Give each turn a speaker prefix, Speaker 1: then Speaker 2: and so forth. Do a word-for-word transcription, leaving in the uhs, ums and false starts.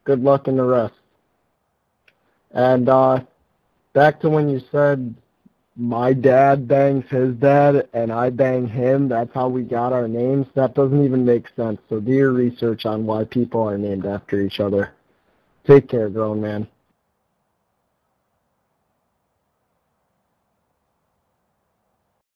Speaker 1: Good luck in the rest. And uh, back to when you said my dad bangs his dad and I bang him, that's how we got our names. That doesn't even make sense. So do your research on why people are named after each other. Take care, grown man.